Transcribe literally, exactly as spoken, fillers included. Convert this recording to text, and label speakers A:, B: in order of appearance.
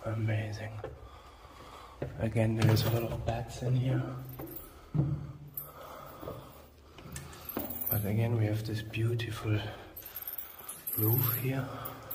A: Amazing. Again, there is a lot of bats in here. But again, we have this beautiful roof here.